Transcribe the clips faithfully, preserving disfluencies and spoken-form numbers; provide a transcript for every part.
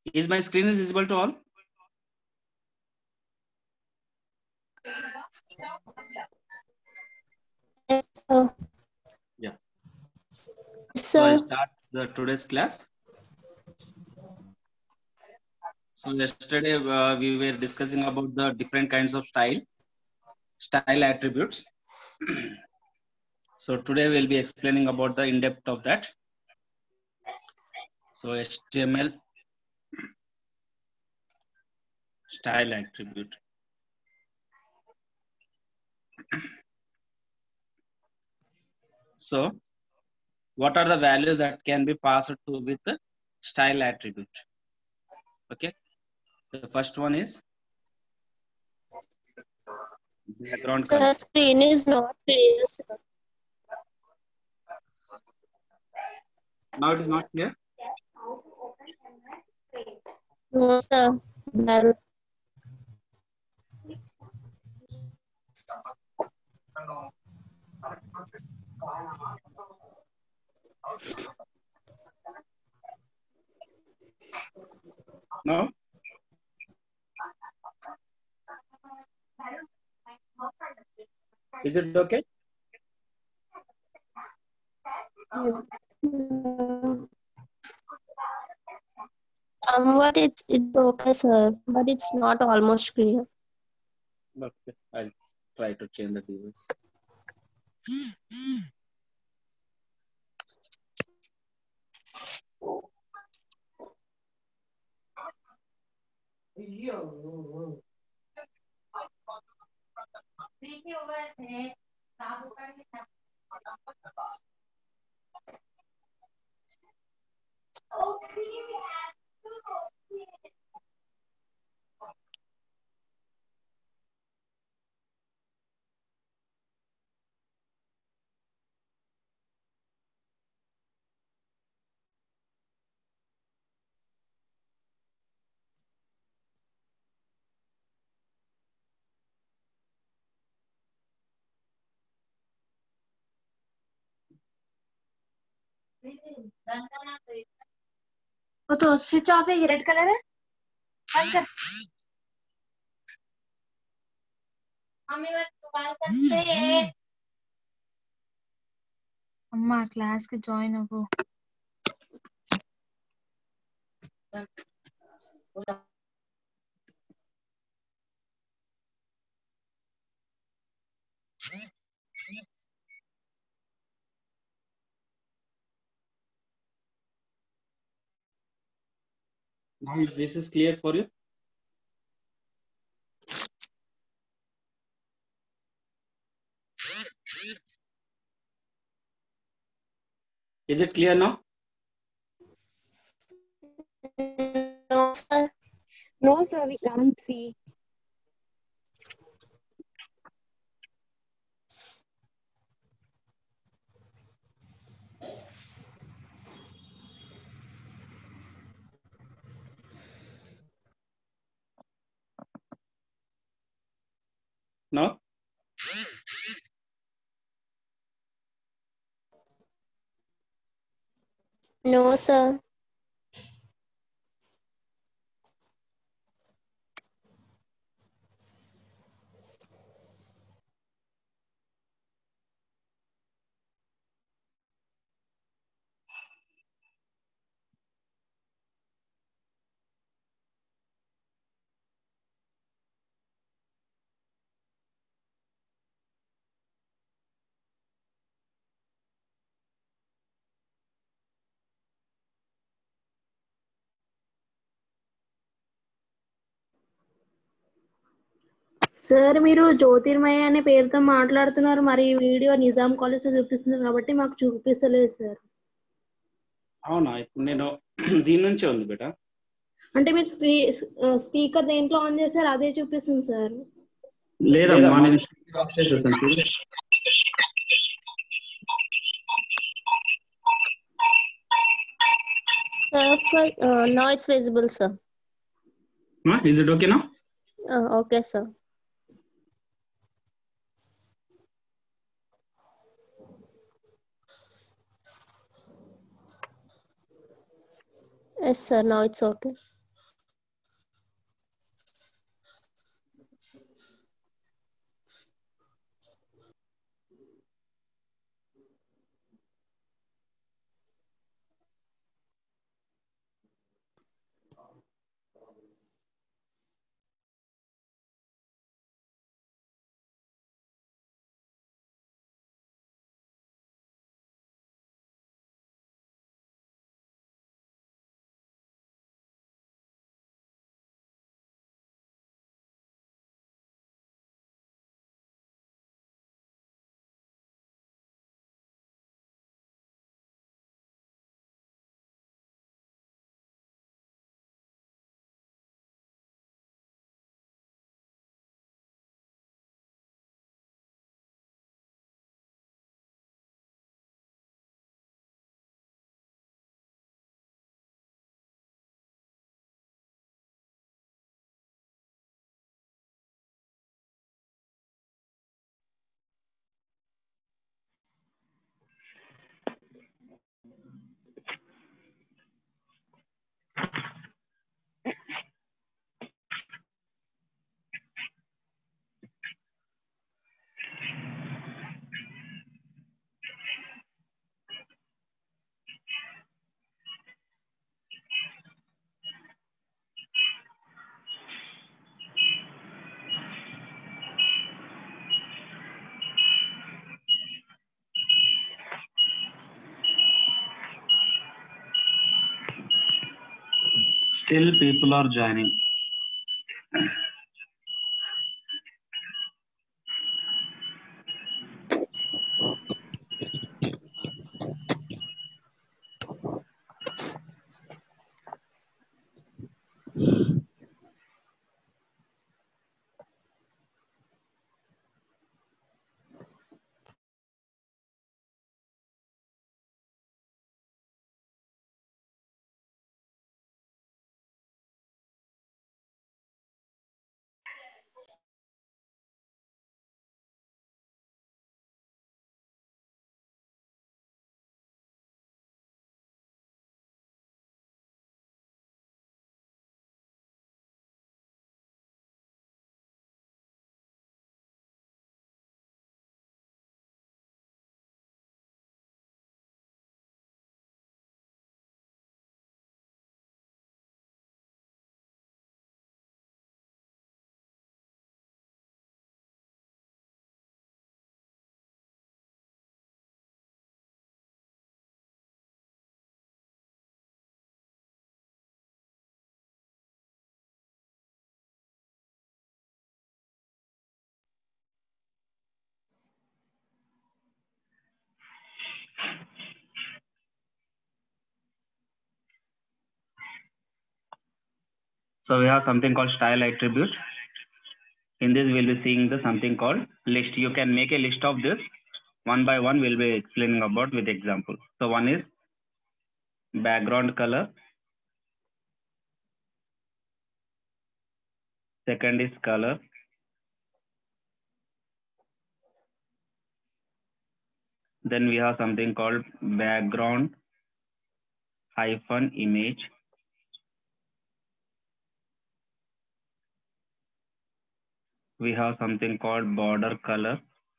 Is my screen is visible to all? Yes, sir. Yeah. Yes, So I sir. start the today's class. So yesterday uh, we were discussing about the different kinds of style, style attributes. So today we'll be explaining about the in-depth of that. So H T M L style attribute. So what are the values that can be passed to with the style attribute? Okay. The first one is background color. Sir, screen is not clear, sir. Now it is not clear. No, sir. Well, No. Is it okay? somewhat it's it's okay, sir, but it's not almost clear. Okay. I'll try to change the device. वो तो switch off है, ये red colour है, बंद कर। Mummy मैं दुकान करते हैं। अम्मा क्लास के जॉइन हो। Now is this is clear for you? Is it clear now? No, sir. No, sir, we can't see. No? No, sir. Sir మీరు జ్యోతిర్మయ అనే పేరుతో మాట్లాడుతున్నారు, మరి వీడియో నిజాం కాలేజ్ చూపిస్తున్నారు కాబట్టి మాకు చూపిస్తలేదు సార్. అవునా, ఇప్పుడు నేను దీని నుంచే ఉంది బేటా. అంటే మీరు స్పీకర్ దేంట్లో ఆన్ చేశారు అదే చూపిస్తుంది సార్. లేదమ్మా, నేను స్పీకర్ ఆఫ్ చేసేసాను చూడు. Sir, uh, now it's visible, sir. Is it okay now? Uh, okay, sir. Yes, sir. Now it's okay. Still people are joining. So we have something called style attribute. In this, we'll be seeing the something called list. You can make a list of this. One by one, we'll be explaining about with example. So one is background color. Second is color. Then we have something called background hyphen image. We have something called border color.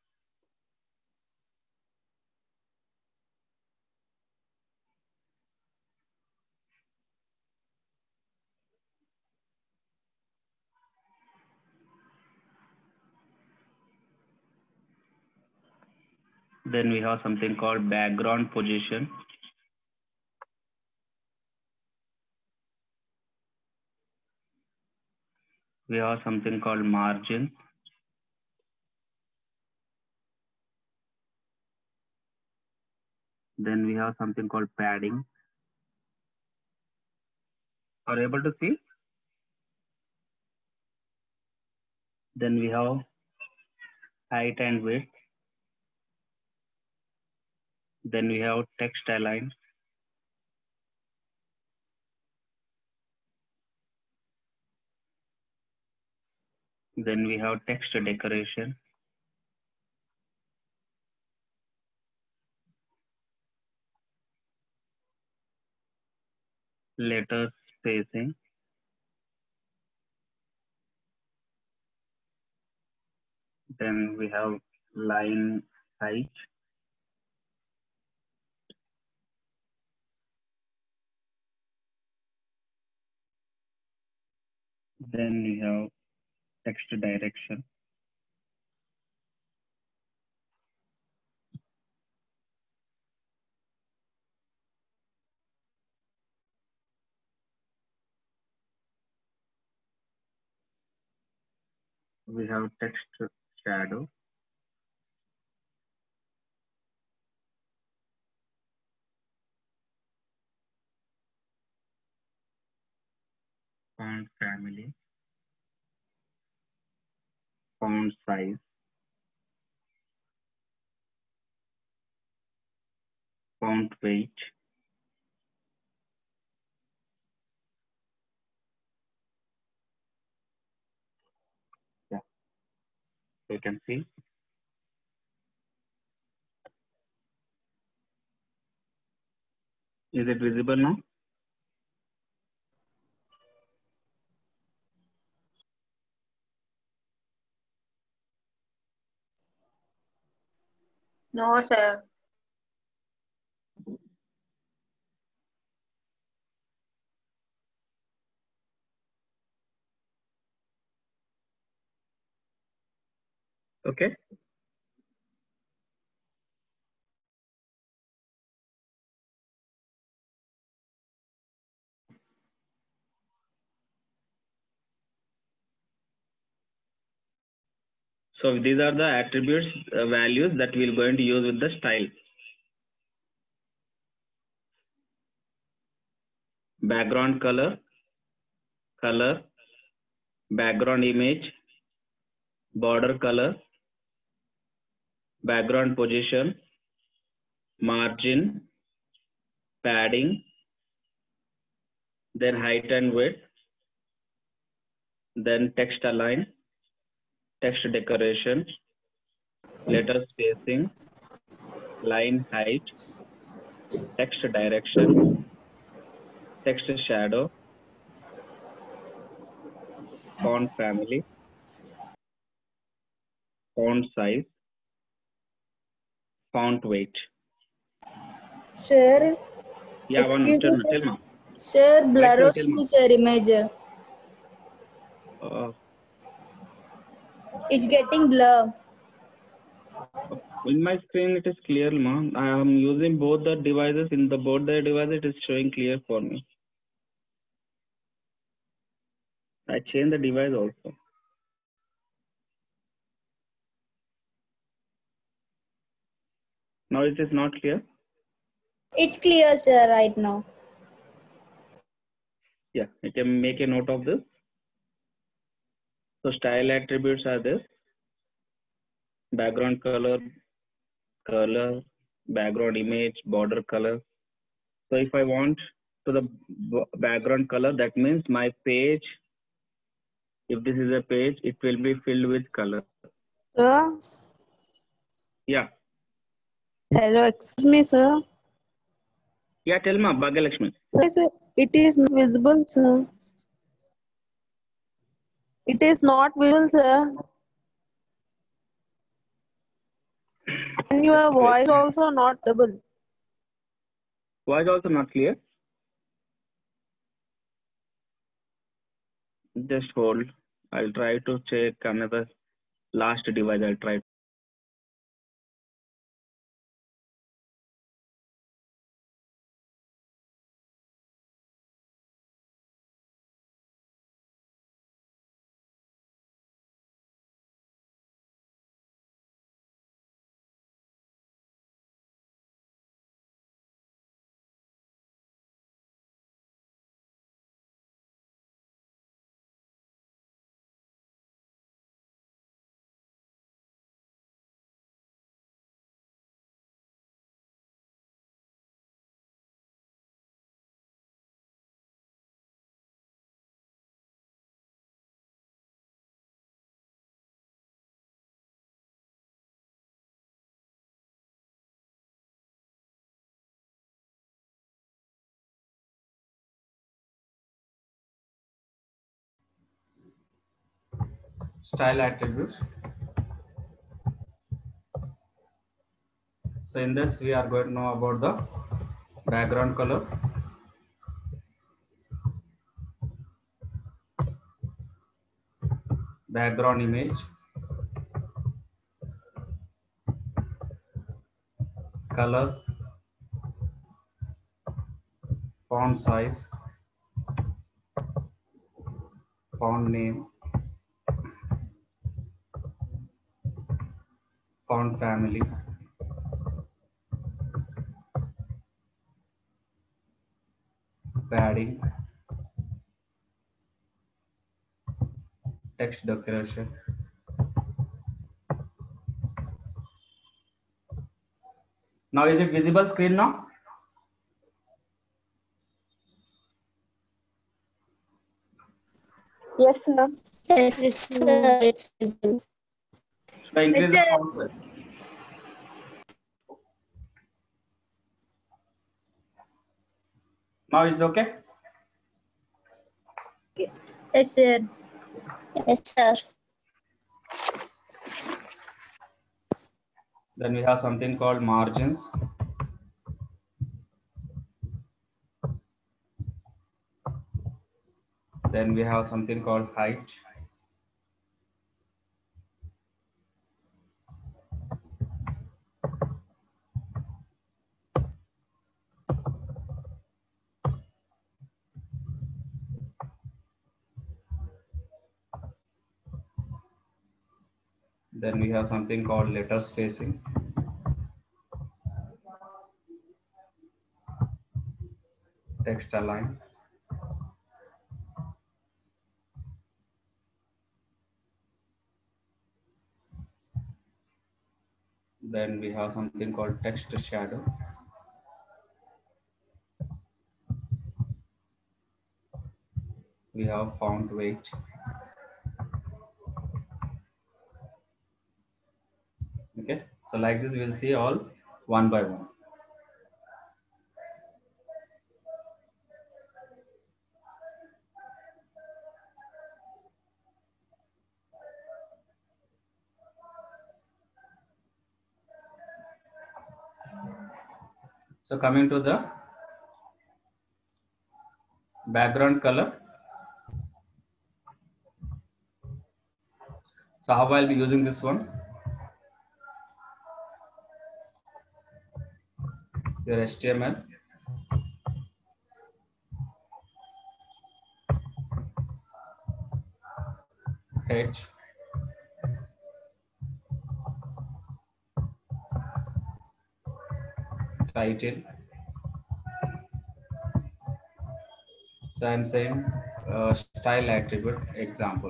Then we have something called background position. We have something called margin. Then we have something called padding. Are you able to see? Then we have height and width. Then we have text align. Then we have text decoration. Letter spacing. Then we have line height. Then we have text direction. We have text shadow. Font family. Font size. Font weight. Yeah, you can see. Is it visible now? No, sir. Okay. So these are the attributes, uh, values that we're going to use with the style. Background color, color, background image, border color, background position, margin, padding, then height and width, then text align, text decoration, letter spacing, line height, text direction, text shadow, font family, font size, font weight. Sir, Yeah, one excuse tell me, me, tell sir. me. Sir, blur Wait, tell me. వస్తుంది sir image. Uh, It's getting blur. in my screen it is clear, ma. I am using both the devices. In the both the devices, it is showing clear for me. I changed the device also. Now it is not clear. It's clear, sir, right now. Yeah, you can make a note of this. So style attributes are this: background color, color, background image, border color. So if I want to the background color, that means my page, if this is a page, it will be filled with color. Sir, Yeah. hello, excuse me, sir. Yeah, tell me, Bhagyalakshmi. Sir, sir, it is not visible, sir. It is not visible, sir. And your Okay. voice also not double. Voice also not clear. Just hold. I'll try to check another last device. I'll try. Style attributes. So in this, we are going to know about the background color, background image, color, font size, font name, font family, padding, text decoration. Now is it visible screen now? Yes, sir. Yes, sir, it's visible. Should I increase the Mister font size? Now it's okay. Yes, sir. Yes, sir. Then we have something called margins. Then we have something called height. Then we have something called letter spacing. Text align. Then we have something called text shadow. We have font weight. Okay, so like this we'll see all one by one. So coming to the background color. So how I'll be using this one? Your H T M L. H. Title. So I'm saying uh, style attribute example.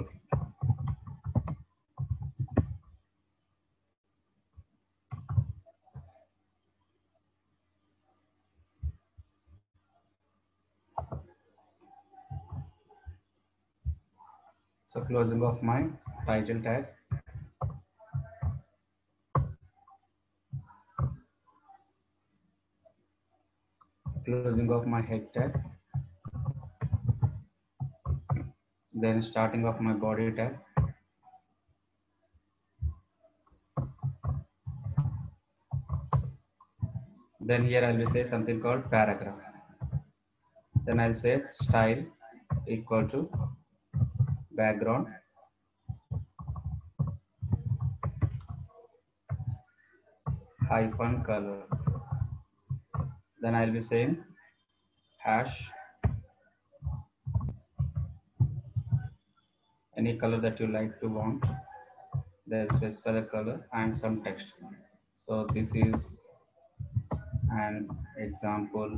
So closing of my title tag. Closing of my head tag. Then starting of my body tag. Then here I will say something called paragraph. Then I'll say style equal to background hyphen color. Then I'll be saying hash any color that you like to want. Then specify the color and some text. So this is an example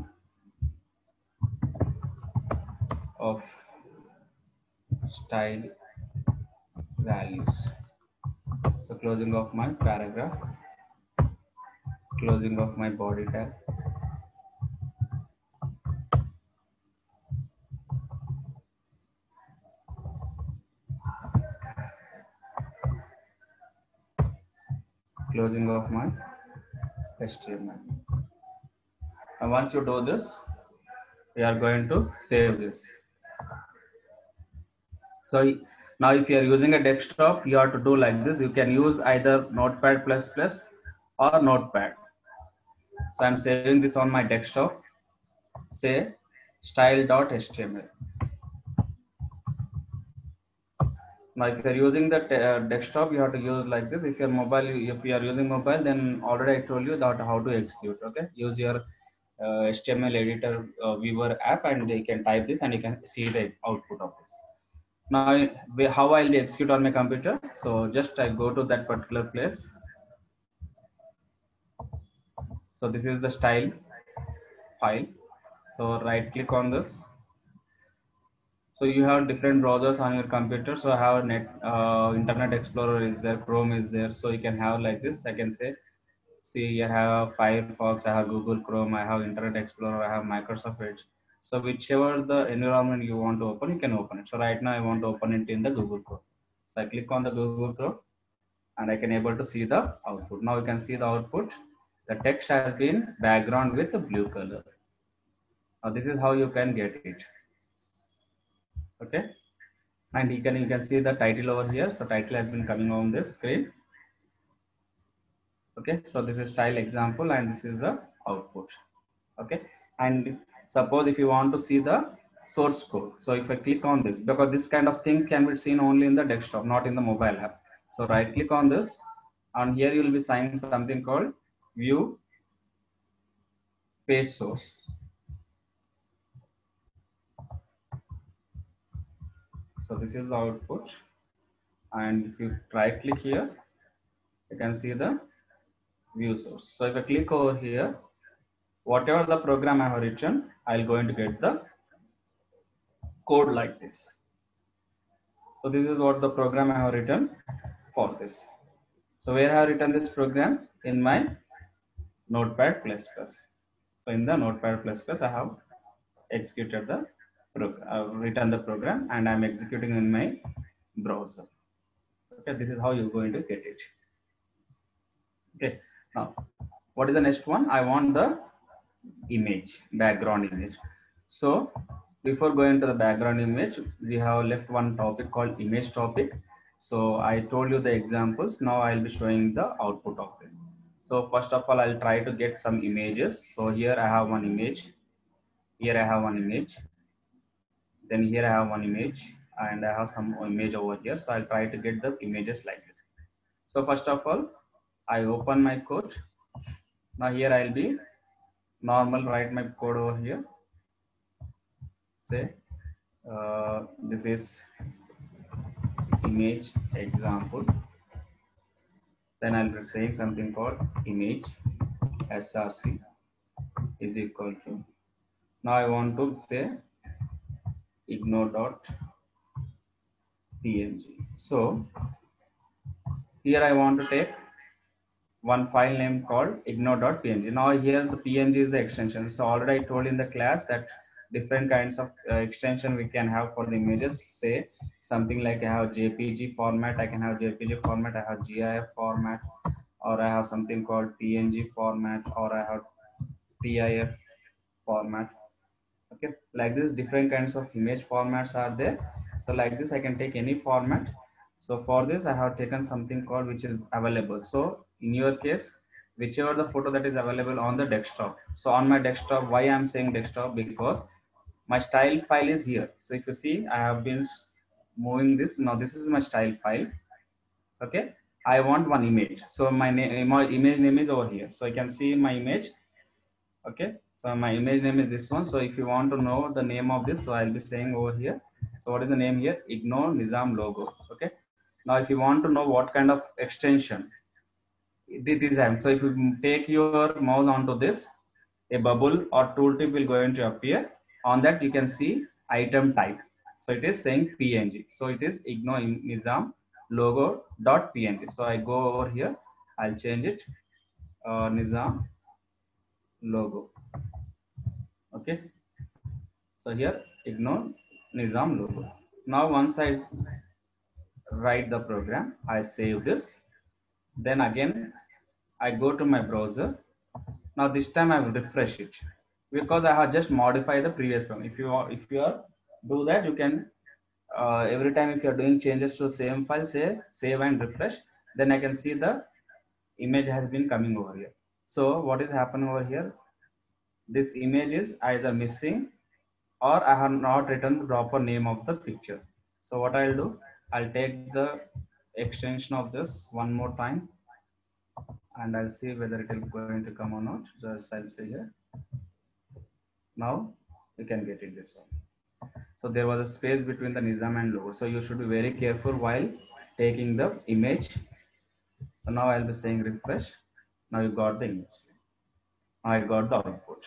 of style values. So closing of my paragraph, closing of my body tag. Closing of my H T M L. And once you do this, we are going to save this. So now if you are using a desktop, you have to do like this. You can use either Notepad plus plus or Notepad. So I'm saving this on my desktop. Say style.html. Now if you are using the uh, desktop, you have to use like this. If you're mobile, if you are using mobile, then already I told you that how to execute. Okay, use your uh, H T M L editor uh, viewer app, and you can type this and you can see the output of this. Now how I'll execute on my computer. So just I go to that particular place. So this is the style file. So right click on this. So you have different browsers on your computer. So I have net uh, Internet Explorer is there, Chrome is there. So you can have like this. I can say, see, I have Firefox, I have Google Chrome, I have Internet Explorer, I have Microsoft Edge. So whichever the environment you want to open, you can open it. So right now I want to open it in the Google Chrome. So I click on the Google Chrome and I can able to see the output. Now you can see the output. The text has been background with a blue color. Now this is how you can get it. Okay, and you can you can see the title over here. So title has been coming on this screen. Okay, so this is style example and this is the output. Okay, and suppose if you want to see the source code, so if I click on this, because this kind of thing can be seen only in the desktop, not in the mobile app. So right click on this, and here you will be seeing something called view page source. So this is the output, and if you right click here, you can see the view source. So if I click over here, whatever the program I have written, I'll going to get the code like this. So this is what the program I have written for this. So where I have written this program? In my Notepad plus plus. So in the Notepad plus plus, I have executed the program, uh, written the program, and I'm executing in my browser. Okay, this is how you're going to get it. Okay, now what is the next one? I want the image, background image. So before going to the background image, we have left one topic called image topic. So I told you the examples. Now I'll be showing the output of this. So first of all, I'll try to get some images. So here I have one image. Here I have one image. Then here I have one image, and I have some image over here. So I'll try to get the images like this. So first of all, I open my code. Now here I'll be normal write my code over here. Say uh, this is image example. Then I'll be saying something called image src is equal to. Now I want to say ignore dot png. So here I want to take one file name called ignore dot png. Now here the png is the extension. So already I told in the class that different kinds of uh, extension we can have for the images. Say something like I have J P G format, I can have J P G format, I have GIF format, or I have something called P N G format, or I have TIF format. Okay, like this different kinds of image formats are there. So like this I can take any format. So for this I have taken something called which is available. So in your case, whichever the photo that is available on the desktop. So on my desktop, why I'm saying desktop? Because my style file is here. So if you see, I have been moving this. Now this is my style file. Okay, I want one image. So my name, my image name is over here. So I can see my image. Okay, so my image name is this one. So if you want to know the name of this, so I'll be saying over here. So what is the name here? Ignore Nizam logo. Okay. Now if you want to know what kind of extension it is having, so if you take your mouse onto this, a bubble or tooltip will going to appear. On that you can see item type. So it is saying P N G. So it is ignore Nizam logo dot P N G. So I go over here, I'll change it uh, Nizam logo. Okay, so here ignore Nizam logo. Now once I write the program, I save this, then again I go to my browser. Now this time I will refresh it because I have just modified the previous program. If you are, if you are do that, you can uh, every time if you are doing changes to the same file, say save and refresh, then I can see the image has been coming over here. So what is happening over here? This image is either missing or I have not written the proper name of the picture. So what I'll do, I'll take the extension of this one more time and I'll see whether it is going to come or not. Just I'll say here. Now you can get it this one. So there was a space between the Nizam and logo. So you should be very careful while taking the image. So now I'll be saying refresh. Now you got the image. Now I got the output.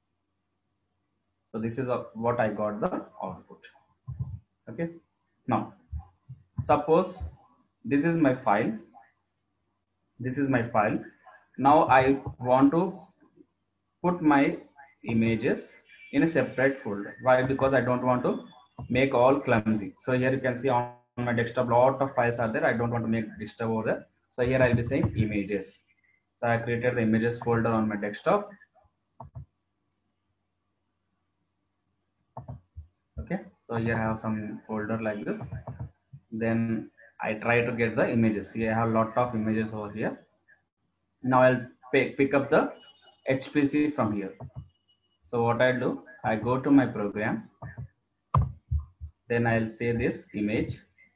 So this is what I got the output. Okay. Now suppose this is my file. This is my file. Now I want to put my images in a separate folder. Why? Because I don't want to make all clumsy. So here you can see on my desktop, lot of files are there. I don't want to make disturb over there. So here I'll be saying images. So I created the images folder on my desktop. So here I have some folder like this. Then I try to get the images. Here I have a lot of images over here. Now I'll pick, pick up the H P C from here. So what I'll do, I go to my program. Then I'll say this image.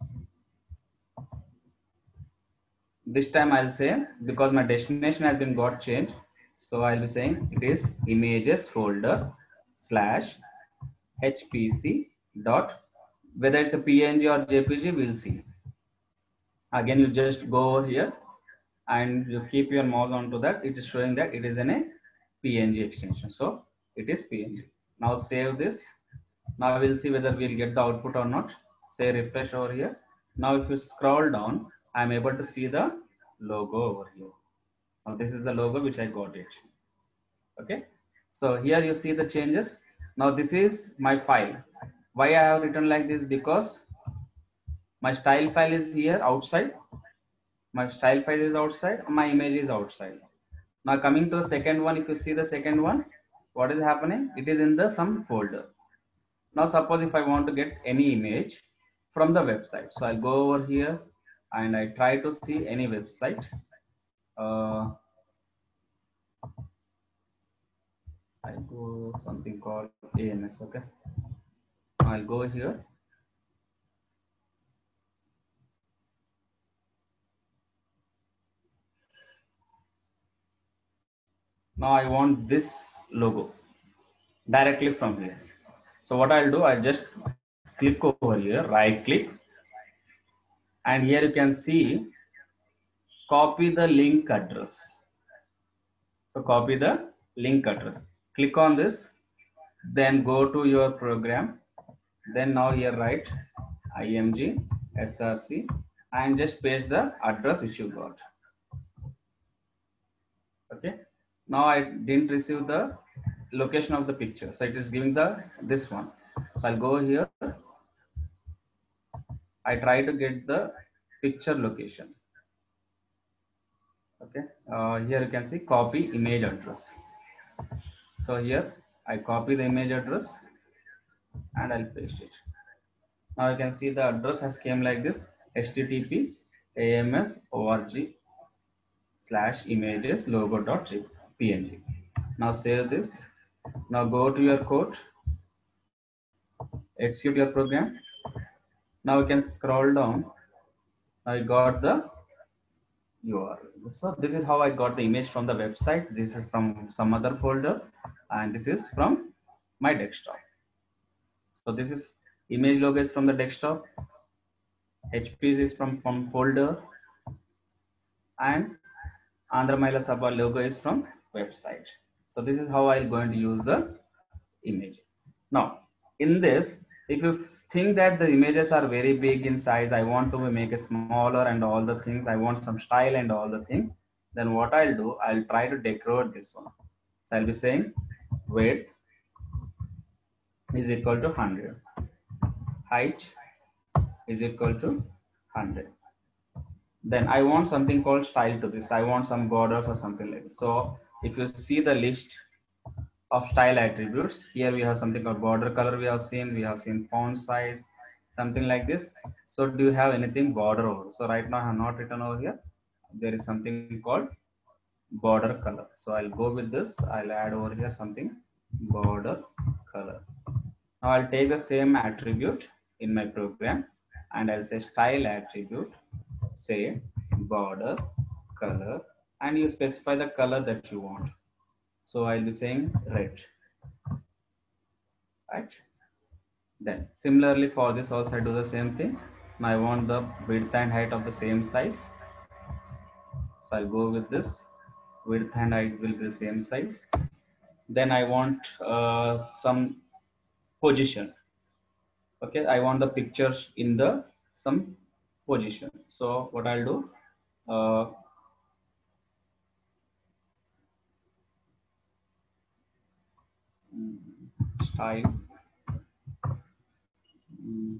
This time I'll say, because my destination has been got changed, so I'll be saying it is images folder slash hpc dot, whether it's a png or jpg, we'll see. Again, you just go over here and you keep your mouse onto that. It is showing that it is in a png extension, so it is png. Now save this. Now we'll see whether we'll get the output or not. Say refresh over here. Now if you scroll down, I'm able to see the logo over here. Now this is the logo which I got it. Okay. So here you see the changes. Now this is my file. Why I have written like this? Because my style file is here outside. My style file is outside. My image is outside. Now coming to the second one, if you see the second one, what is happening? It is in the some folder. Now suppose if I want to get any image from the website, so I'll go over here and I try to see any website. Uh, I go something called A M S. Okay, I'll go here. Now I want this logo directly from here. So what I'll do, I just click over here, right click, and here you can see copy the link address. So copy the link address. Click on this, then go to your program. Then now here write img src and just paste the address which you got. Okay. Now I didn't receive the location of the picture, so it is giving the this one. So I'll go here. I try to get the picture location. Okay. Uh, here you can see copy image address. So here I copy the image address and I'll paste it. Now you can see the address has came like this: http ams org slash images logo dot png. Now save this. Now go to your code, execute your program. Now you can scroll down. I got the U R L. So this is how I got the image from the website. This is from some other folder, and this is from my desktop. So this is image logo is from the desktop, H P C is from from folder, and Andhra Mahila Sabha logo is from website. So this is how I'm going to use the image. Now in this, if you think that the images are very big in size, I want to make it smaller and all the things, I want some style and all the things, then what I'll do, I'll try to decorate this one. So I'll be saying width is equal to one hundred, height is equal to one hundred. Then I want something called style to this. I want some borders or something like this. So if you see the list of style attributes, here we have something called border color, we have seen, we have seen font size, something like this. So do you have anything border over? So right now I have not written over here. There is something called border color. So I'll go with this. I'll add over here something border color. Now I'll take the same attribute in my program and I'll say style attribute, say border color, and you specify the color that you want. So I'll be saying red, right? Then similarly for this also I do the same thing. Now I want the width and height of the same size. So I'll go with this. Width and height will be the same size. Then I want uh, some position. Okay, I want the pictures in the some position. So what I'll do, uh, style, mm,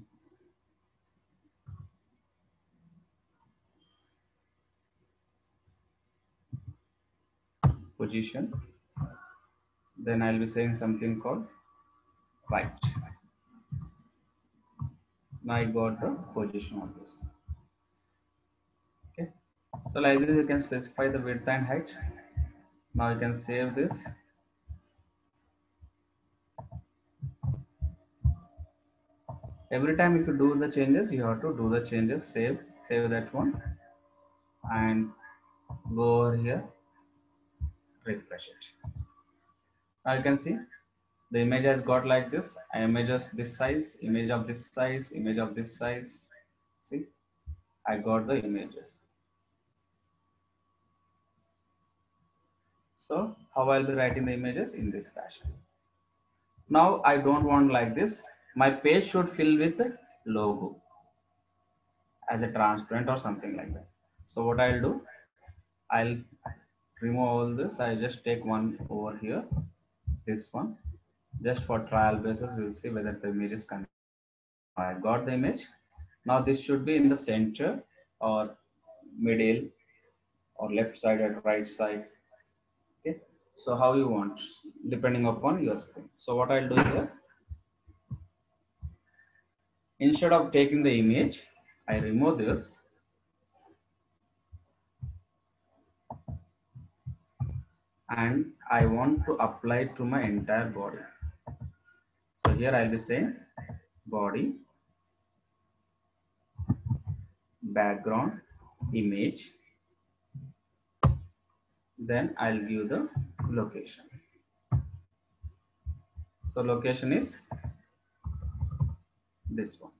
position. Then I'll be saying something called right. Now I got the position of this. Okay. So like this, you can specify the width and height. Now you can save this. Every time if you do the changes, you have to do the changes, save, save that one, and go over here, refresh it. Now you can see the image has got like this, an image of this size, image of this size, image of this size. See, I got the images. So how I'll be writing the images in this fashion. Now I don't want like this. My page should fill with the logo as a transparent or something like that. So what I'll do, I'll remove all this. I just take one over here, this one, just for trial basis. We'll see whether the image is coming. I got the image. Now this should be in the center or middle or left side or right side. Okay. So how you want, depending upon your screen. So what I'll do here, instead of taking the image, I remove this. And I want to apply it to my entire body. So here I'll be saying body, background, image. Then I'll give the location. So location is this one.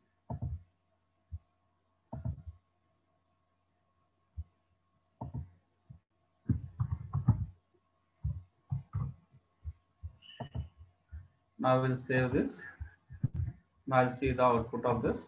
Now we'll save this. Now I'll see the output of this.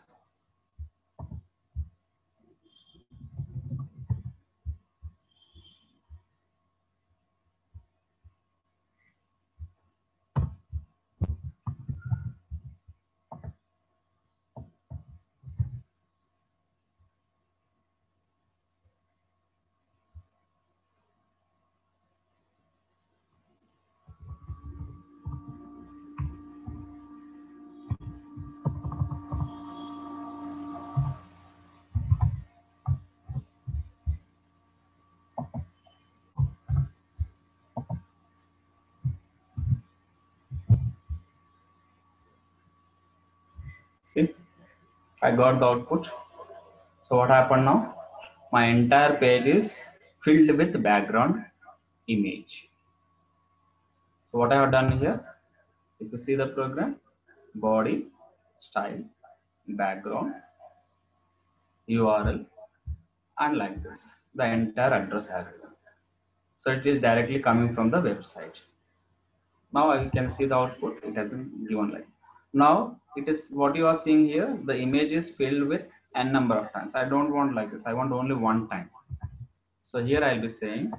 See, I got the output. So what happened now? My entire page is filled with background image. So what I have done here, if you see the program, body, style, background, U R L, and like this, the entire address has it. So it is directly coming from the website. Now I can see the output. It has been given like. Now it is what you are seeing here. The image is filled with n number of times. I don't want like this. I want only one time. So here I'll be saying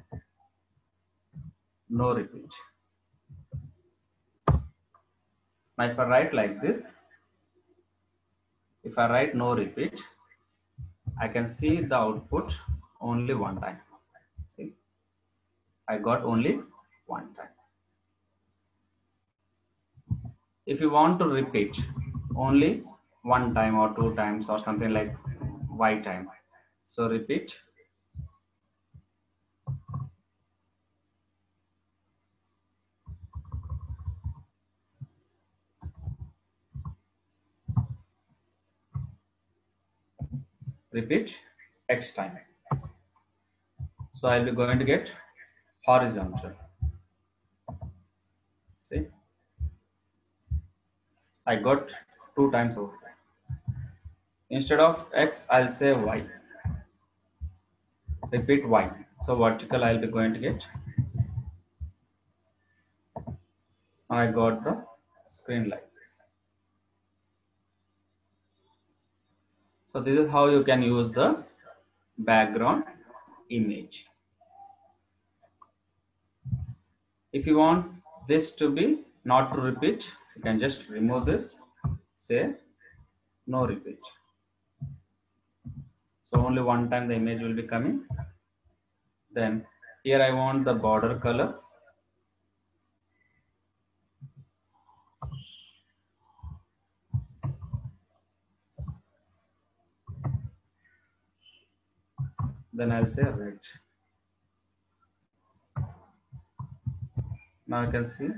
no repeat. Now if I write like this, if I write no repeat, I can see the output only one time. See, I got only one time. If you want to repeat only one time or two times or something like Y time, so repeat. Repeat X time. So I'll be going to get horizontal. See, I got two times over. Instead of X, I'll say Y. Repeat Y. So vertical I'll be going to get. I got the screen like this. So this is how you can use the background image. If you want this to be not to repeat, you can just remove this, say no repeat. So only one time the image will be coming. Then here I want the border color. Then I'll say red. Now you can see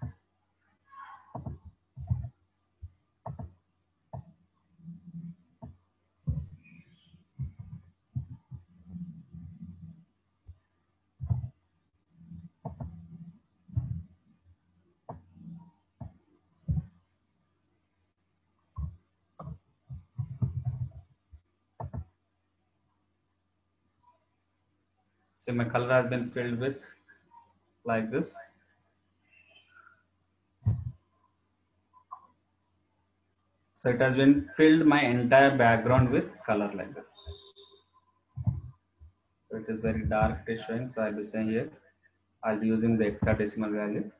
so my color has been filled with like this. So it has been filled my entire background with color like this. So it is very dark, it is showing. So I'll be saying here, I'll be using the hexadecimal value.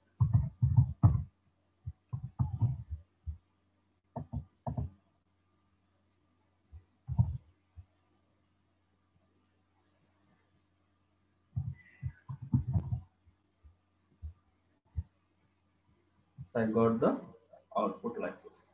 So I got the output like this.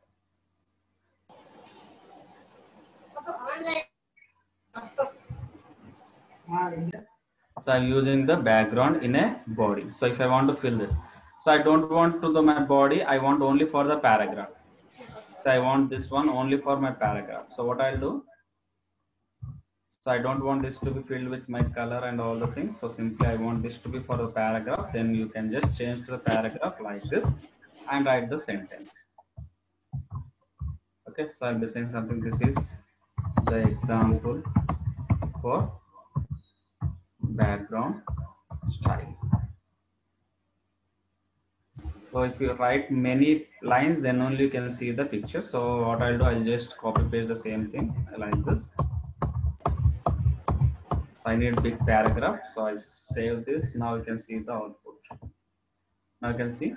So I'm using the background in a body. So if I want to fill this, so I don't want to the my body, I want only for the paragraph. So I want this one only for my paragraph. So what I'll do, so I don't want this to be filled with my color and all the things. So simply I want this to be for the paragraph. Then you can just change to the paragraph like this and write the sentence. Okay, so I'll be saying something. This is the example for background style. So if you write many lines, then only you can see the picture. So what I'll do, I'll just copy paste the same thing like this. I need big paragraph, so I save this. Now you can see the output. Now you can see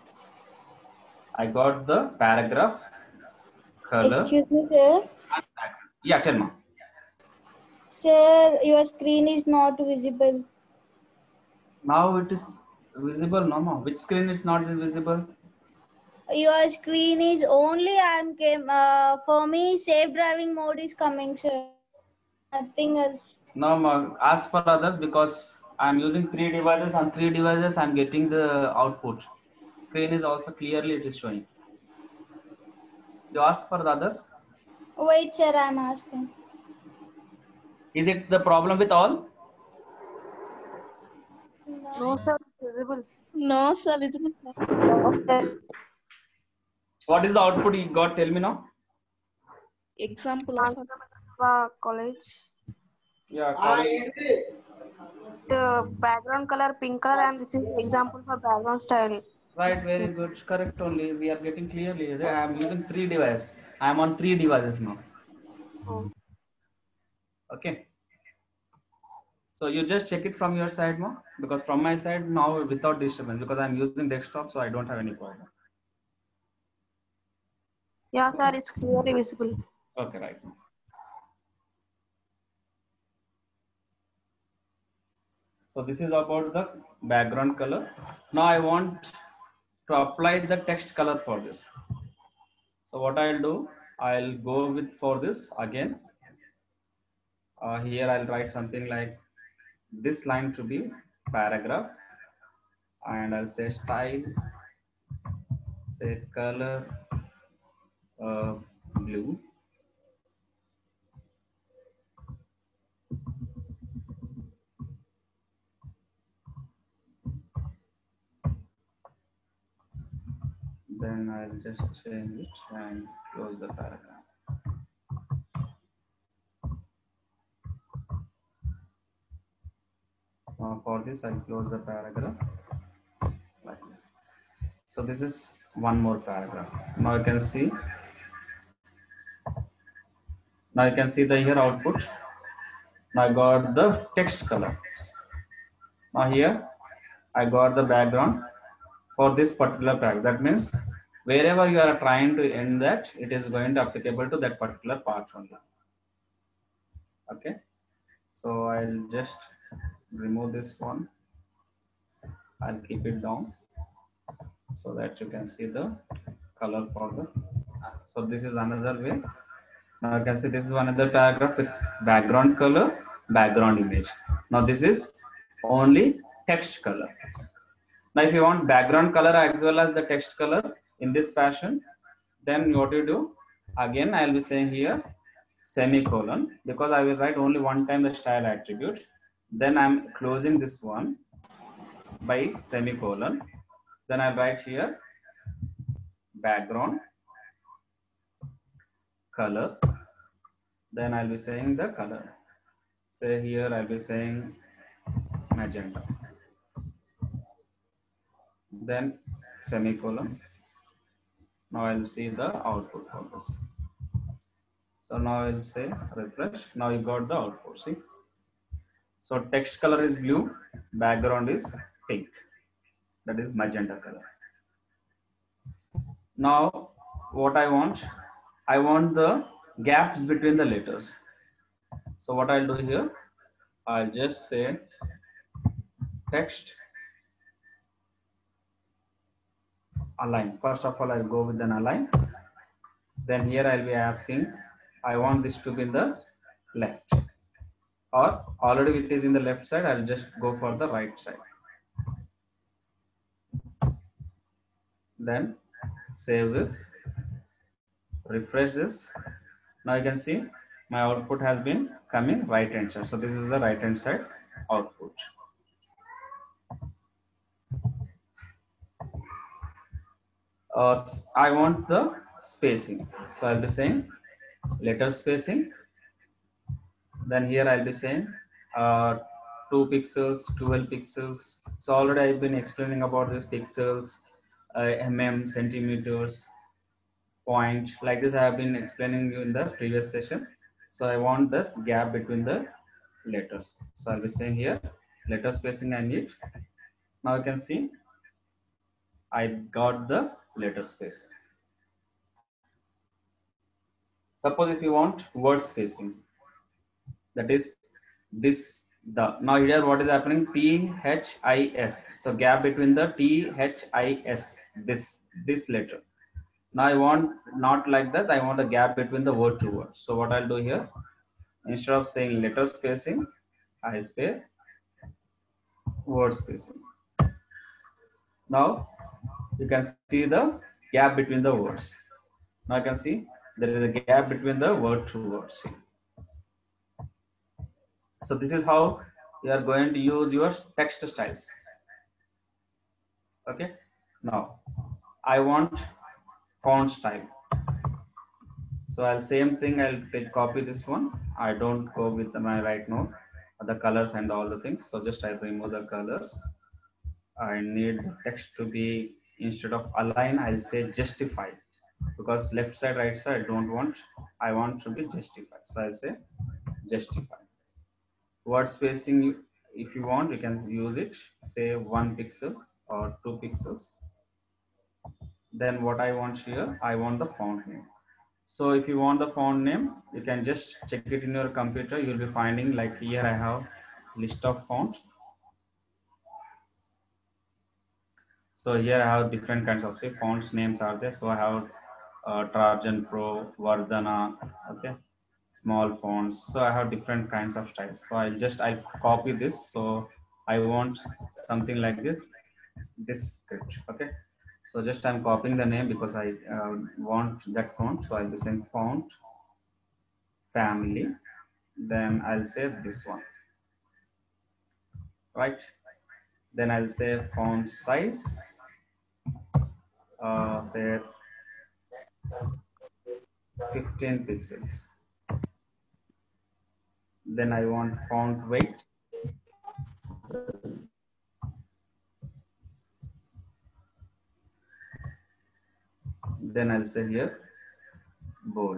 I got the paragraph, color. Excuse me, sir. Yeah, tell me. Sir, your screen is not visible. Now it is visible, no more. Which screen is not visible? Your screen is only I'm came uh, for me. Safe driving mode is coming, sir. Nothing else. No more. Ask for others because I'm using three devices. On three devices, I'm getting the output. Screen is also clearly it is showing. You ask for the others. Wait, sir. I'm asking. Is it the problem with all? No, sir, visible. No, sir, visible. What is the output you got? Tell me now. Example of Uh, college. Yeah, college. The background color pink color, and this is example for background style. Right, very good. Correct only. We are getting clearly. I am using three devices. I am on three devices now. Oh. Okay. So you just check it from your side now, because from my side now without disturbance, because I'm using desktop, so I don't have any problem. Yeah, sir, it's clearly visible. Okay, right. So this is about the background color. Now I want to apply the text color for this. So what I'll do, I'll go with for this again. Uh, here I'll write something like this line to be paragraph, and I'll say style, say color, uh, blue. Then I'll just change it and close the paragraph. Now for this, I'll close the paragraph like this. So this is one more paragraph. Now you can see. Now you can see the here output. Now I got the text color. Now here I got the background for this particular paragraph. That means wherever you are trying to end that, it is going to applicable to that particular part only. Okay. So I'll just remove this one. I'll keep it down so that you can see the color for the. So this is another way. Now you can see this is another paragraph with background color background image. Now this is only text color. Now if you want background color as well as the text color in this fashion, then what you do, again I will be saying here semicolon, because I will write only one time the style attribute. Then I'm closing this one by semicolon. Then I write here background color. Then I'll be saying the color. Say here I'll be saying magenta. Then semicolon. Now I'll see the output for this. So now I'll say refresh. Now you got the output. See. So text color is blue, background is pink. That is magenta color. Now what I want, I want the gaps between the letters. So what I'll do here, I'll just say text align. First of all, I'll go with an align. Then here I'll be asking, I want this to be in the left, or already it is in the left side, I'll just go for the right side. Then save this, refresh this. Now you can see my output has been coming right hand side. So this is the right hand side output. Uh, I want the spacing. So I'll be saying letter spacing. Then here I'll be saying uh, two pixels, twelve pixels. So already I've been explaining about this pixels, uh, mm, centimeters, point. Like this I have been explaining you in the previous session. So I want the gap between the letters. So I'll be saying here letter spacing I need. Now you can see I got the letter spacing. Suppose if you want word spacing, that is this, the. Now here what is happening, T H I S. So gap between the T H I S, this, this letter. Now I want not like that, I want a gap between the word to word. So what I'll do here, instead of saying letter spacing, I space word spacing. Now you can see the gap between the words. Now you can see there is a gap between the word to word. See. So this is how you are going to use your text styles. Okay. Now I want font style. So I'll same thing. I'll take copy this one. I don't go with my right now the colors and all the things. So just I remove the colors. I need the text to be, instead of align, I'll say justify, because left side, right side, I don't want. I want to be justified. So I'll say justify. Word spacing, if you want, you can use it. Say one pixel or two pixels. Then what I want here, I want the font name. So if you want the font name, you can just check it in your computer. You'll be finding, like here I have list of fonts. So here I have different kinds of, say, fonts names are there. So I have uh, Trajan Pro, Vardhana, okay, small fonts. So I have different kinds of styles. So I'll just, I'll copy this. So I want something like this, this script, okay. So just I'm copying the name because I uh, want that font. So I'll be saying font family. Then I'll say this one, right? Then I'll say font size, uh, say fifteen pixels. Then I want font weight. Then I'll say here bold,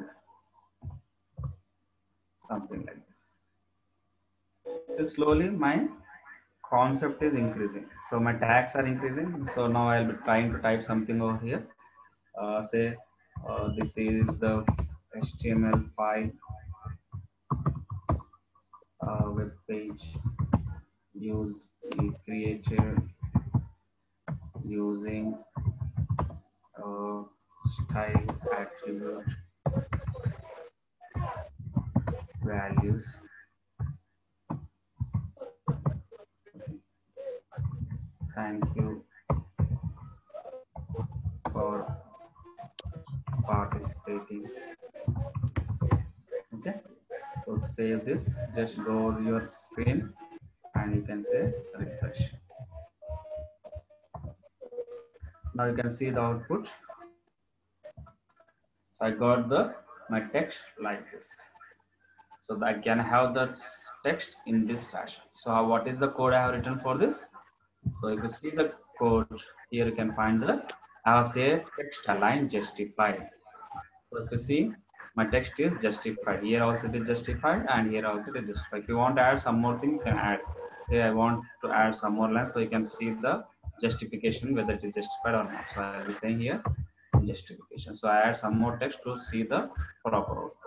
something like this. So slowly my concept is increasing. So my tags are increasing. So now I'll be trying to type something over here. Uh, say uh, this is the H T M L file uh, web page used, created using uh, style attribute values thank you for participating. Okay, so save this, just go to your screen and you can say refresh. Now you can see the output. So I got the my text like this. So I can have that text in this fashion. So how, what is the code I have written for this? So if you see the code here, you can find the I have said text align justified. So if you see my text is justified, here also it is justified, and here also it is justified. If you want to add some more thing, you can add. Say I want to add some more lines, so you can see the justification whether it is justified or not. So I will be saying here justification. So I add some more text to see the proper output.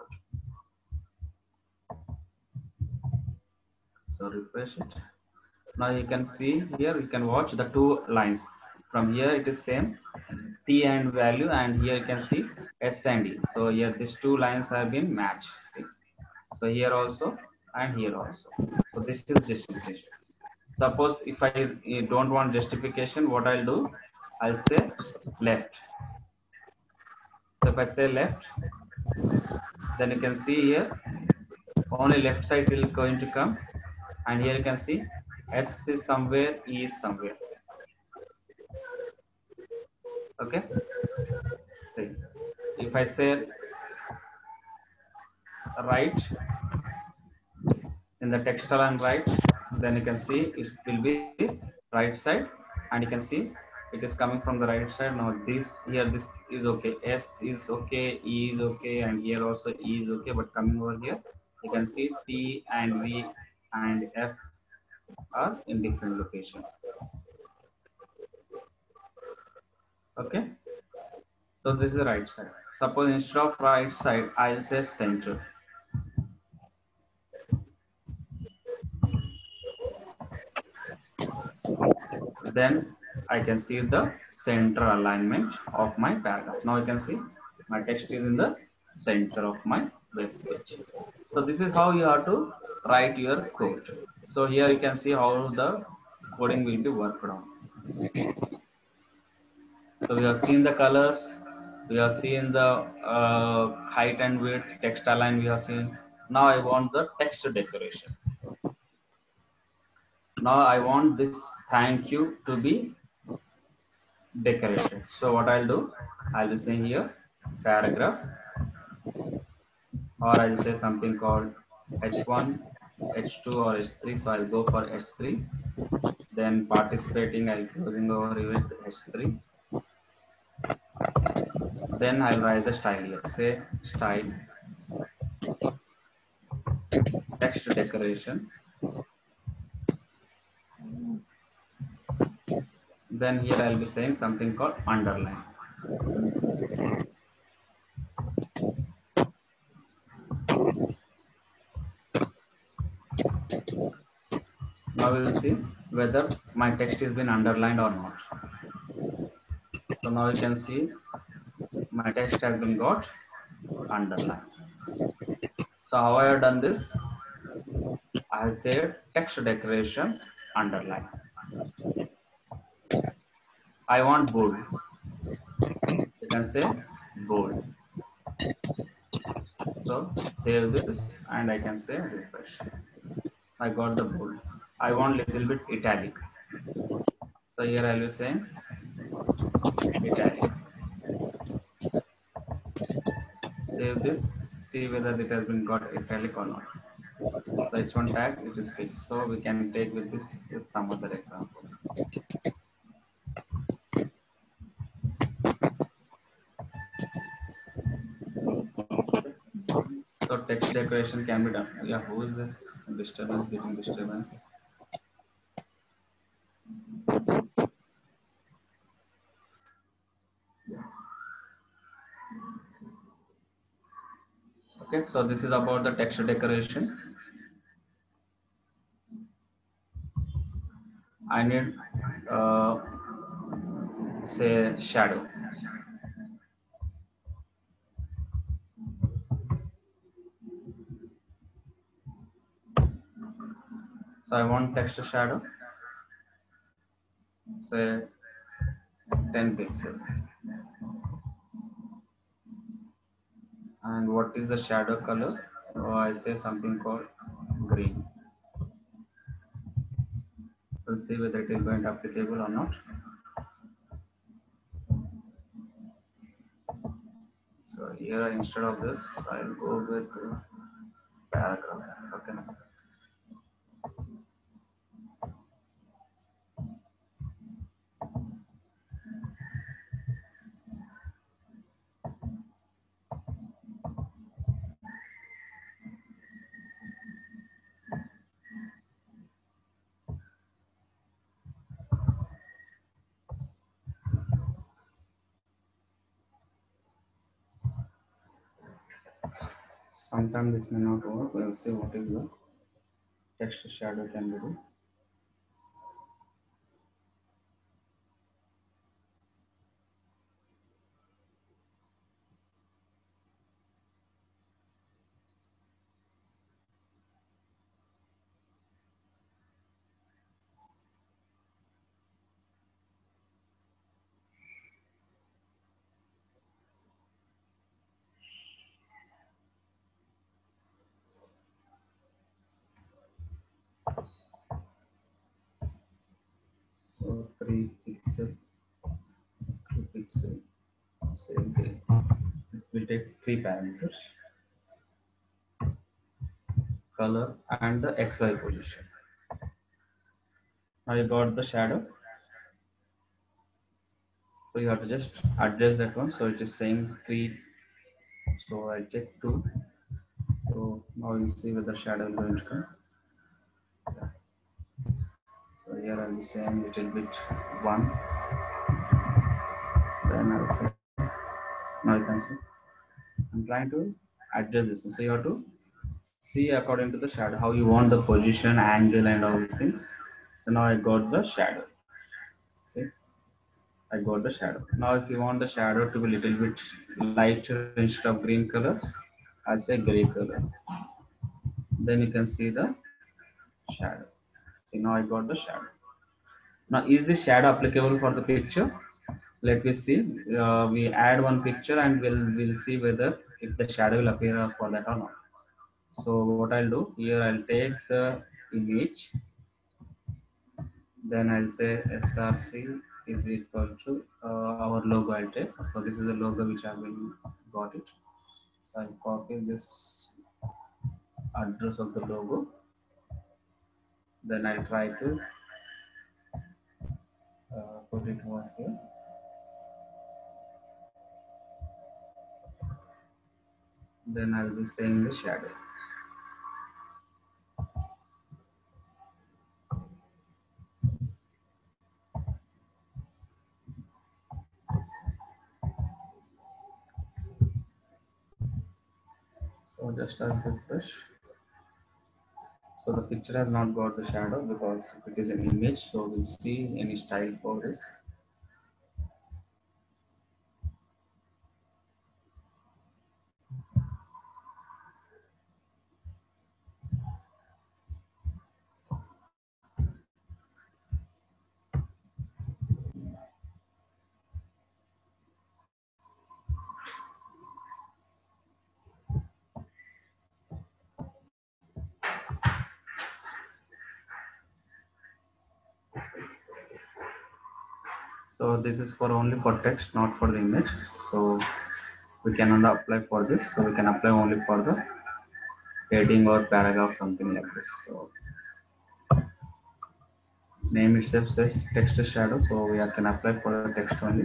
So refresh it. Now you can see here, you can watch the two lines. From here it is same T and value, and here you can see S and E. So here these two lines have been matched. See? So here also and here also. So this is justification. Suppose if I don't want justification, what I'll do, I'll say left. So if I say left, then you can see here only left side will going to come, and here you can see S is somewhere, E is somewhere. Okay. If I say right in the text align right, then you can see it will be right side, and you can see it is coming from the right side. Now this here, this is okay, S is okay, E is okay, and here also E is okay, but coming over here you can see T and V and F are in different location. Okay, so this is the right side. Suppose instead of right side, I'll say center. Then I can see the center alignment of my paragraphs. Now you can see my text is in the center of my web page. So this is how you have to write your code. So here you can see how the coding will be worked on. So we have seen the colors, we have seen the uh, height and width, text align we have seen. Now I want the text decoration. Now I want this thank you to be decorated. So what I'll do, I'll be saying here paragraph, or I'll say something called H one, H two, or H three. So I'll go for H three. Then participating, I'll closing over with H three. Then I'll write the style here. Say style text decoration. Then here I'll be saying something called underline. Now we will see whether my text has been underlined or not. So now you can see my text has been got underlined. So how I have done this? I have said text decoration underline. I want bold. You can say bold. So save this and I can say refresh. I got the bold. I want little bit italic. So here I will be saying italic. Save this. See whether it has been got italic or not. So H one tag, it is fixed. So we can take with this with some other example. So text decoration can be done. Yeah, who is this disturbance? Getting disturbance. Okay, so this is about the text decoration. I need uh, say shadow. So I want text shadow. say ten pixel. And what is the shadow color? So I say something called green. We'll see whether it is going to applicable or not. So here instead of this, I'll go with uh, paragraph. Okay. Sometimes this may not work. We'll see what is the text shadow can be do. So three pixel, two pixel, same thing. It will take three parameters: color and the X Y position. Now you got the shadow. So you have to just adjust that one. So it is saying three. So I check two. So now you see whether shadow is going to come. So here I'll be saying little bit one. Then I'll say, now you can see I'm trying to adjust this one. So you have to see according to the shadow how you want the position, angle, and all the things. So now I got the shadow. See, I got the shadow. Now if you want the shadow to be little bit lighter instead of green color, I say gray color. Then you can see the shadow. See, now I got the shadow. Now is this shadow applicable for the picture? Let me see. Uh, we add one picture and we'll we'll see whether if the shadow will appear for that or not. So what I'll do here, I'll take the image. Then I'll say S R C is equal to uh, our logo. I'll take. So this is the logo which I've been got it. So I'll copy this address of the logo. Then I'll try to uh, put it over here. Then I'll be saying the shadow. So just I'll refresh. So the picture has not got the shadow because it is an image. So we'll see any style for this. So this is for only for text, not for the image. So we cannot apply for this. So we can apply only for the heading or paragraph, something like this. So name itself says text shadow. So we can apply for the text only.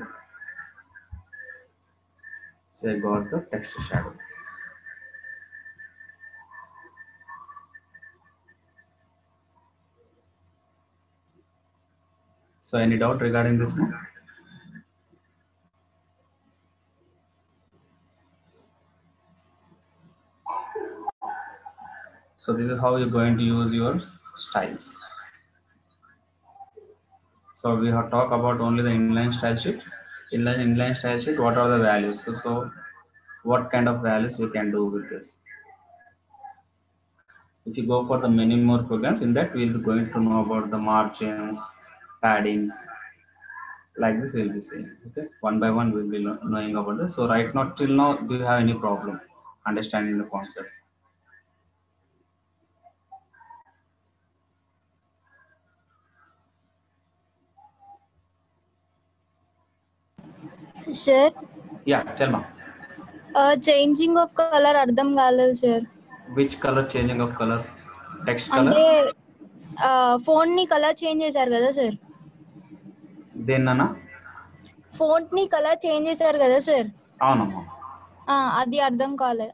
So I got the text shadow. So any doubt regarding this one? So this is how you're going to use your styles. So we have talked about only the inline style sheet. Inline inline style sheet, what are the values? So, so what kind of values we can do with this? If you go for the many more programs, in that we'll be going to know about the margins, paddings, like this we'll be saying. Okay, one by one we'll be knowing about this. So right now, till now, do you have any problem understanding the concept? Sir, Yeah, tell me. uh, changing of color అర్థం కాలేదు సార్. Which color changing of color? Text color? అంటే phone ని color change చేశారు కదా సార్. దేన్ననా? Phone ని కలర్ చేంజ్ చేశారు కదా సార్. అవునమ్మా. అది అర్థం కాలే.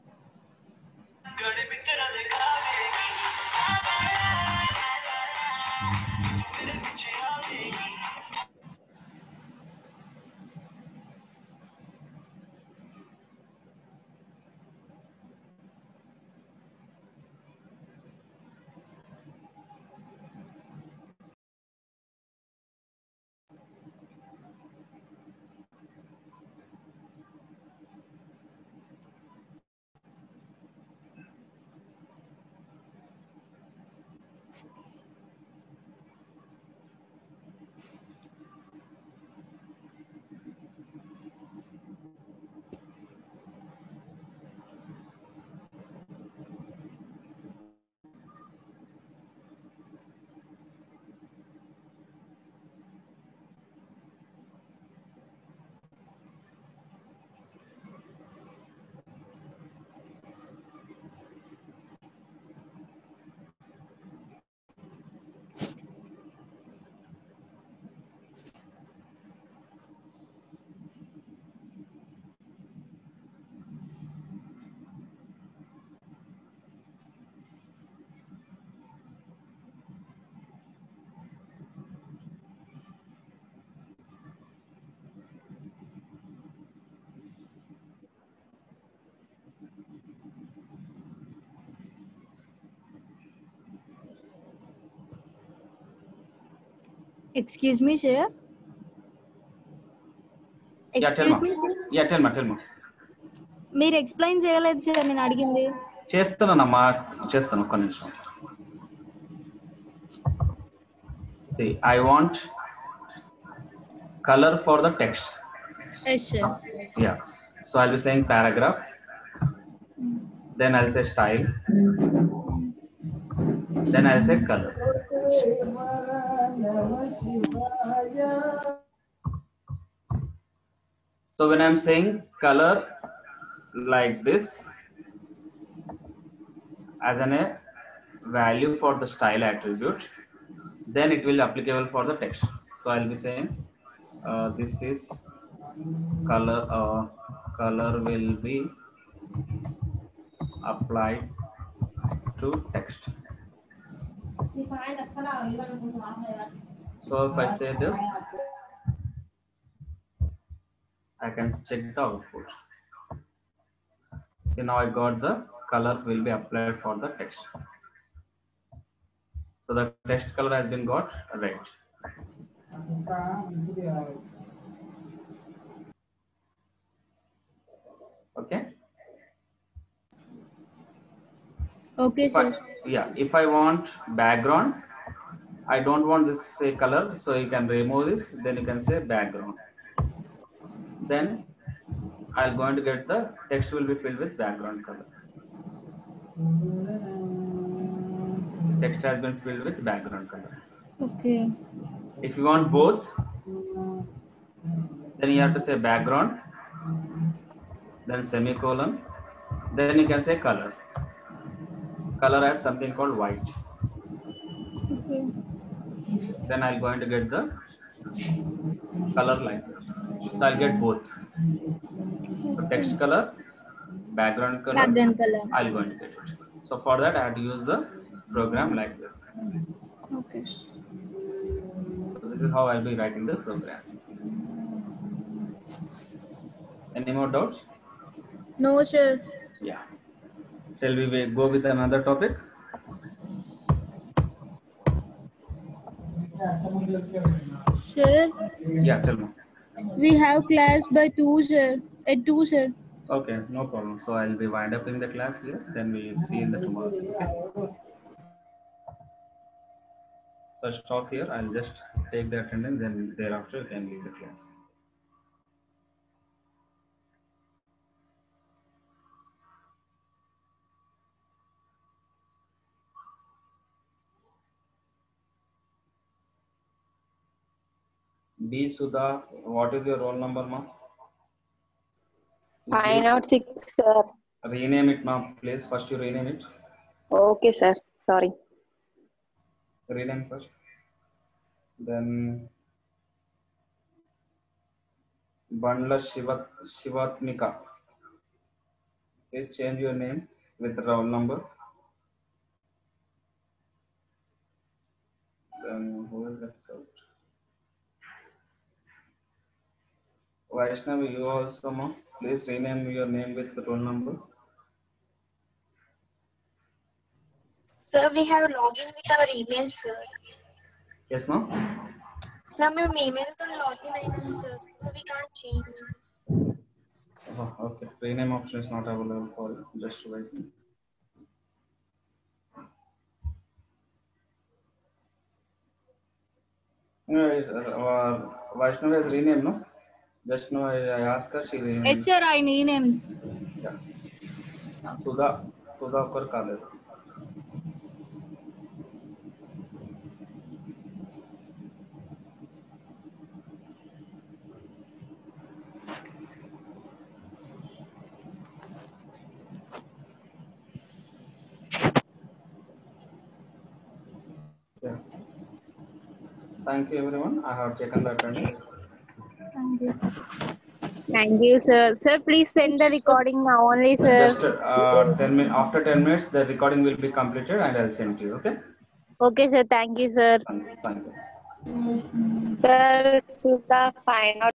Excuse me, sir. Excuse me, sir. Yeah, tell me, tell me. మీరు ఎక్స్ప్లెయిన్ చేయలేదు సార్ నేను అడిగింది. చేస్తున్నానమ్మా, చేస్తాను ఒక్క నిమిషం. See, I want color for the text. Yes, sir. Yeah. So I'll be saying paragraph. Then I'll say style. Then I'll say color. So when I'm saying color like this as an a value for the style attribute, then it will be applicable for the text. So I'll be saying uh, this is color. Uh, color will be applied to text. So if I say this, I can check the output. See, now I got the color will be applied for the text. So the text color has been got red. Okay. Okay, If sir. I, yeah, if I want background, I don't want this say color, so you can remove this. Then you can say background. Then I'm going to get the text will be filled with background color. Text has been filled with background color. Okay. If you want both, then you have to say background, then semicolon, then you can say color. Color has something called white. Okay. Then I'm going to get the color like this. So I'll get both. So text color, background color, Background color. I'll going to get it. So for that I have to use the program like this. Okay. So this is how I'll be writing the program. Any more doubts? No, sir. Yeah. Shall we go with another topic? Sir, Yeah, tell me. we have class by two, sir. At two, sir. Okay, no problem. So I'll be wind up in the class here. Then we'll see in the tomorrow. Okay. So I'll stop here. I'll just take the attendance, then thereafter you can leave the class. B Sudha, what is your roll number, ma? Five not six, sir. Rename it, ma. Please, first you rename it. Okay, sir. Sorry. Rename first. Then Bandla Shivat Shivatmika. Please change your name with the roll number. Then who is left out? Vaishnavi, you also, ma. Please rename your name with the roll number. Sir, we have login with our email, sir. Yes, ma'am. Sir, my email is login item, sir. So we can't change. Oh, okay. Rename option is not available for you. Just wait. No, uh, Vaishnavi has renamed, no? Just now I, I asked her, she renamed. Yes, sir, I renamed. Yeah. Sudha, Sudha Kar Kaler. Yeah. Thank you, everyone. I have taken the attendance. Thank you. Thank you, sir. Sir, please send the recording now only, sir. Just uh, ten min after ten minutes, the recording will be completed and I'll send to you. Okay. Okay, sir. Thank you, sir. Thank you. Thank you. Sir, Sudha, five not